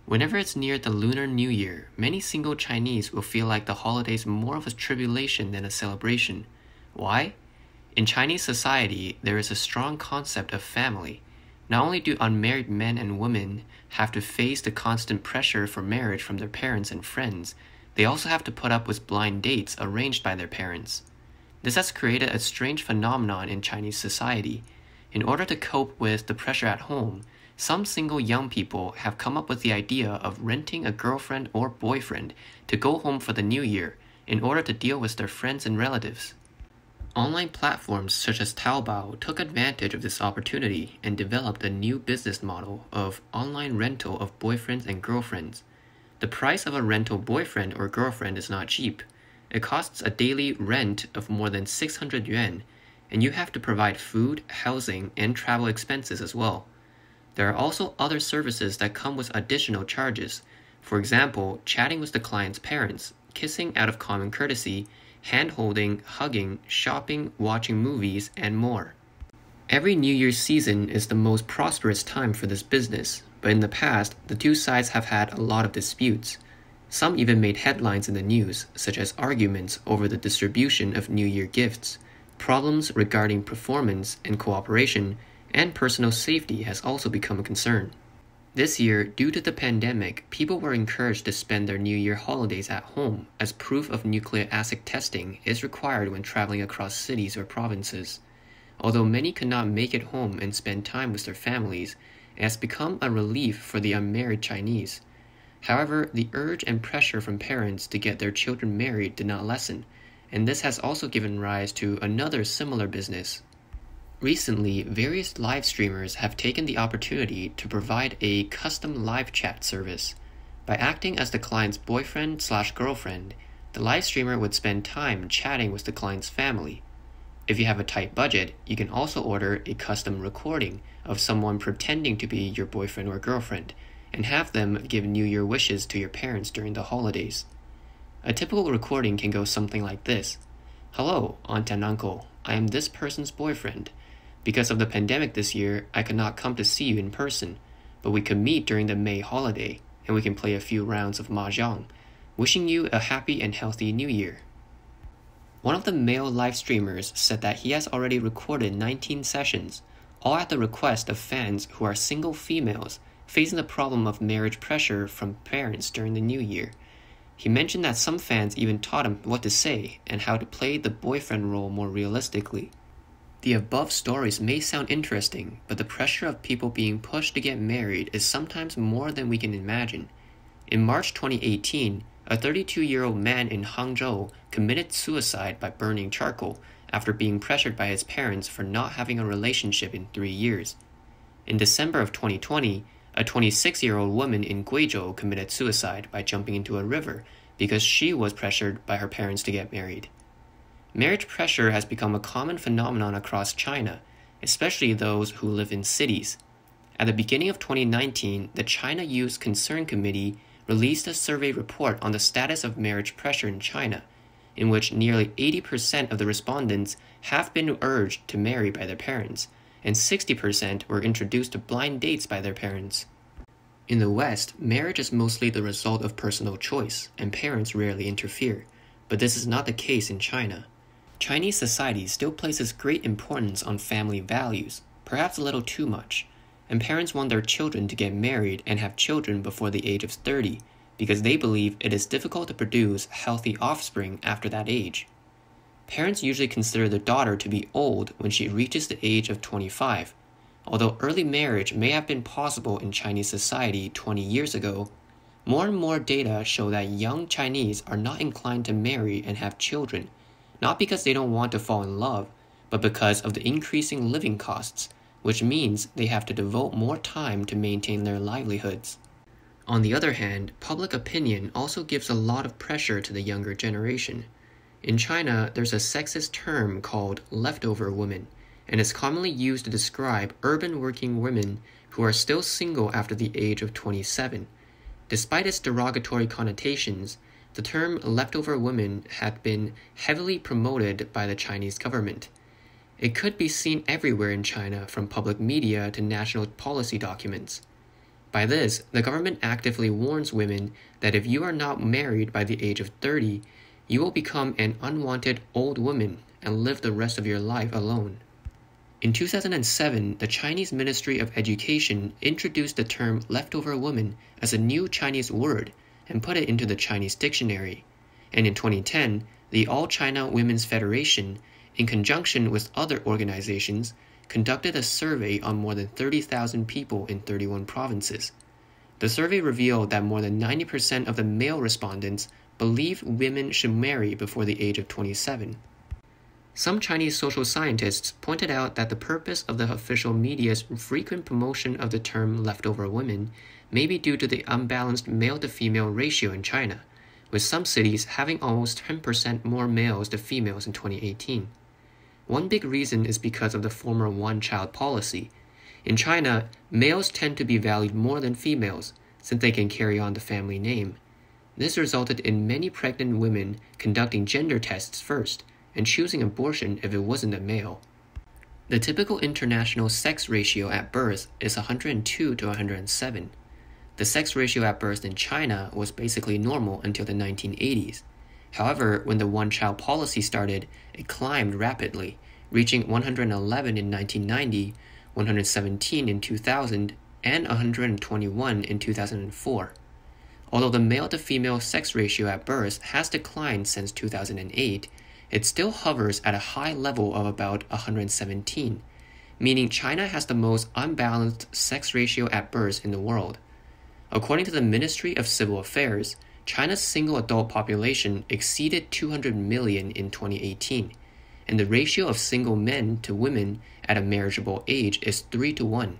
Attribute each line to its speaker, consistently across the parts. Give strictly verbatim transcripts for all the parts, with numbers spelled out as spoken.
Speaker 1: Whenever it's near the Lunar New Year, many single Chinese will feel like the holidays more of a tribulation than a celebration. Why? In Chinese society, there is a strong concept of family. Not only do unmarried men and women have to face the constant pressure for marriage from their parents and friends, they also have to put up with blind dates arranged by their parents. This has created a strange phenomenon in Chinese society. In order to cope with the pressure at home, some single young people have come up with the idea of renting a girlfriend or boyfriend to go home for the new year in order to deal with their friends and relatives. Online platforms such as Taobao took advantage of this opportunity and developed a new business model of online rental of boyfriends and girlfriends. The price of a rental boyfriend or girlfriend is not cheap. It costs a daily rent of more than six hundred yuan, and you have to provide food, housing, and travel expenses as well. There are also other services that come with additional charges. For example, chatting with the client's parents, kissing out of common courtesy, hand-holding, hugging, shopping, watching movies, and more. Every New Year's season is the most prosperous time for this business, but in the past, the two sides have had a lot of disputes. Some even made headlines in the news, such as arguments over the distribution of New Year gifts. Problems regarding performance and cooperation and personal safety has also become a concern. This year, due to the pandemic, people were encouraged to spend their New Year holidays at home, as proof of nucleic acid testing is required when traveling across cities or provinces. Although many could not make it home and spend time with their families, it has become a relief for the unmarried Chinese. However, the urge and pressure from parents to get their children married did not lessen, and this has also given rise to another similar business. Recently, various live streamers have taken the opportunity to provide a custom live chat service. By acting as the client's boyfriend slash girlfriend, the live streamer would spend time chatting with the client's family. If you have a tight budget, you can also order a custom recording of someone pretending to be your boyfriend or girlfriend, and have them give New Year wishes to your parents during the holidays. A typical recording can go something like this. Hello, aunt and uncle, I am this person's boyfriend. Because of the pandemic this year, I could not come to see you in person, but we could meet during the May holiday, and we can play a few rounds of mahjong. Wishing you a happy and healthy New Year. One of the male live streamers said that he has already recorded nineteen sessions, all at the request of fans who are single females facing the problem of marriage pressure from parents during the new year. He mentioned that some fans even taught him what to say and how to play the boyfriend role more realistically. The above stories may sound interesting, but the pressure of people being pushed to get married is sometimes more than we can imagine. In March twenty eighteen, a thirty-two-year-old man in Hangzhou committed suicide by burning charcoal after being pressured by his parents for not having a relationship in three years. In December of twenty twenty, a twenty-six-year-old woman in Guizhou committed suicide by jumping into a river because she was pressured by her parents to get married. Marriage pressure has become a common phenomenon across China, especially those who live in cities. At the beginning of twenty nineteen, the China Youth Concern Committee released a survey report on the status of marriage pressure in China, in which nearly eighty percent of the respondents have been urged to marry by their parents, and sixty percent were introduced to blind dates by their parents. In the West, marriage is mostly the result of personal choice, and parents rarely interfere, but this is not the case in China. Chinese society still places great importance on family values, perhaps a little too much, and parents want their children to get married and have children before the age of thirty because they believe it is difficult to produce healthy offspring after that age. Parents usually consider their daughter to be old when she reaches the age of twenty-five. Although early marriage may have been possible in Chinese society twenty years ago, more and more data show that young Chinese are not inclined to marry and have children, not because they don't want to fall in love, but because of the increasing living costs, which means they have to devote more time to maintain their livelihoods. On the other hand, public opinion also gives a lot of pressure to the younger generation. In China, there's a sexist term called leftover women, and is commonly used to describe urban working women who are still single after the age of twenty-seven. Despite its derogatory connotations, the term leftover women had been heavily promoted by the Chinese government. It could be seen everywhere in China, from public media to national policy documents. By this, the government actively warns women that if you are not married by the age of thirty, you will become an unwanted old woman and live the rest of your life alone. In two thousand seven, the Chinese Ministry of Education introduced the term leftover woman as a new Chinese word and put it into the Chinese dictionary. And in twenty ten, the All China Women's Federation, in conjunction with other organizations, conducted a survey on more than thirty thousand people in thirty-one provinces. The survey revealed that more than ninety percent of the male respondents believe women should marry before the age of twenty-seven. Some Chinese social scientists pointed out that the purpose of the official media's frequent promotion of the term leftover women may be due to the unbalanced male-to-female ratio in China, with some cities having almost ten percent more males to females in twenty eighteen. One big reason is because of the former one-child policy. In China, males tend to be valued more than females, since they can carry on the family name. This resulted in many pregnant women conducting gender tests first, and choosing abortion if it wasn't a male. The typical international sex ratio at birth is one hundred two to one hundred seven. The sex ratio at birth in China was basically normal until the nineteen eighties. However, when the one-child policy started, it climbed rapidly, reaching one hundred eleven in nineteen ninety, one hundred seventeen in two thousand, and one hundred twenty-one in two thousand four. Although the male-to-female sex ratio at birth has declined since two thousand eight, it still hovers at a high level of about one hundred seventeen, meaning China has the most unbalanced sex ratio at birth in the world. According to the Ministry of Civil Affairs, China's single adult population exceeded two hundred million in twenty eighteen, and the ratio of single men to women at a marriageable age is three to one.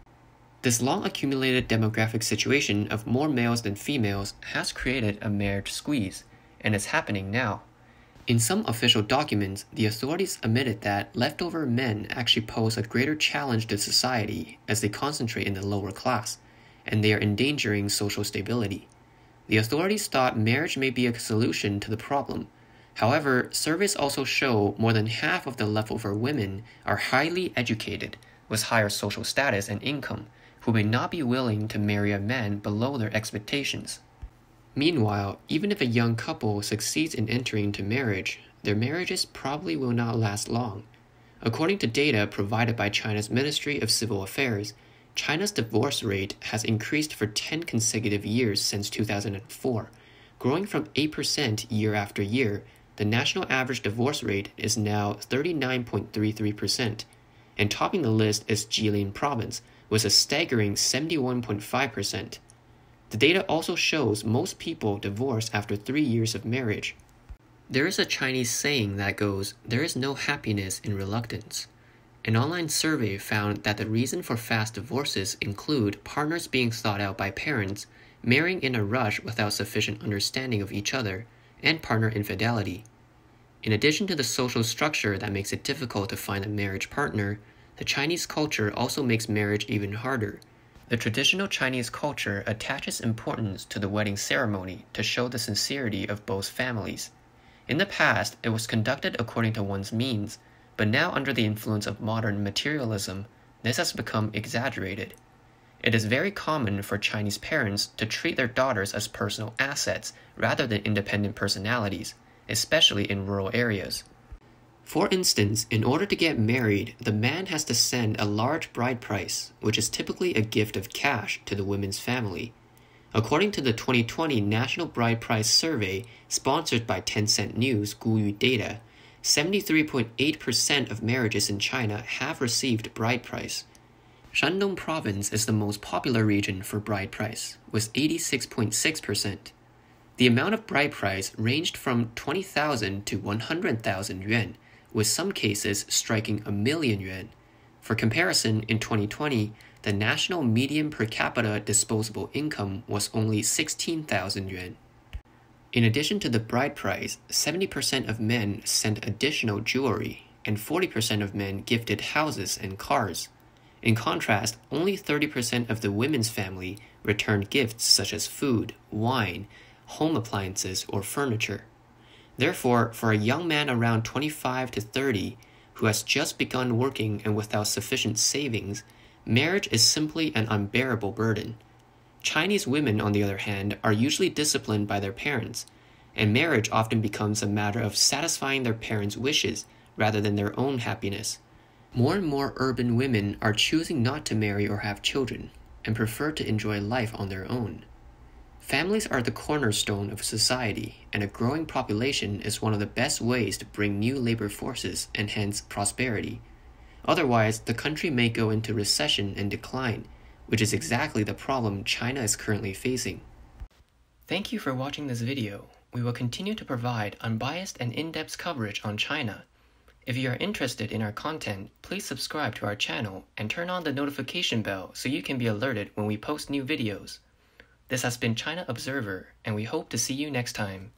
Speaker 1: This long-accumulated demographic situation of more males than females has created a marriage squeeze, and it's happening now. In some official documents, the authorities admitted that leftover men actually pose a greater challenge to society as they concentrate in the lower class, and they are endangering social stability. The authorities thought marriage may be a solution to the problem. However, surveys also show more than half of the leftover women are highly educated, with higher social status and income, who may not be willing to marry a man below their expectations. Meanwhile, even if a young couple succeeds in entering into marriage, their marriages probably will not last long. According to data provided by China's Ministry of Civil Affairs, China's divorce rate has increased for ten consecutive years since two thousand four. Growing from eight percent year after year, the national average divorce rate is now thirty-nine point three three percent, and topping the list is Jilin Province, with a staggering seventy-one point five percent. The data also shows most people divorce after three years of marriage. There is a Chinese saying that goes, "There is no happiness in reluctance." An online survey found that the reason for fast divorces include partners being thought out by parents, marrying in a rush without sufficient understanding of each other, and partner infidelity. In addition to the social structure that makes it difficult to find a marriage partner, the Chinese culture also makes marriage even harder. The traditional Chinese culture attaches importance to the wedding ceremony to show the sincerity of both families. In the past, it was conducted according to one's means, but now under the influence of modern materialism, this has become exaggerated. It is very common for Chinese parents to treat their daughters as personal assets rather than independent personalities, especially in rural areas. For instance, in order to get married, the man has to send a large bride price, which is typically a gift of cash to the woman's family. According to the twenty twenty National Bride Price Survey, sponsored by Tencent News Guyu data, seventy-three point eight percent of marriages in China have received bride price. Shandong Province is the most popular region for bride price, with eighty-six point six percent. The amount of bride price ranged from twenty thousand to one hundred thousand yuan, with some cases striking a million yuan. For comparison, in twenty twenty, the national median per capita disposable income was only sixteen thousand yuan. In addition to the bride price, seventy percent of men sent additional jewelry, and forty percent of men gifted houses and cars. In contrast, only thirty percent of the women's family returned gifts such as food, wine, home appliances, or furniture. Therefore, for a young man around twenty-five to thirty who has just begun working and without sufficient savings, marriage is simply an unbearable burden. Chinese women, on the other hand, are usually disciplined by their parents, and marriage often becomes a matter of satisfying their parents' wishes rather than their own happiness. More and more urban women are choosing not to marry or have children, and prefer to enjoy life on their own. Families are the cornerstone of society, and a growing population is one of the best ways to bring new labor forces and hence prosperity. Otherwise, the country may go into recession and decline, which is exactly the problem China is currently facing. Thank you for watching this video. We will continue to provide unbiased and in-depth coverage on China. If you are interested in our content, please subscribe to our channel and turn on the notification bell so you can be alerted when we post new videos. This has been China Observer, and we hope to see you next time.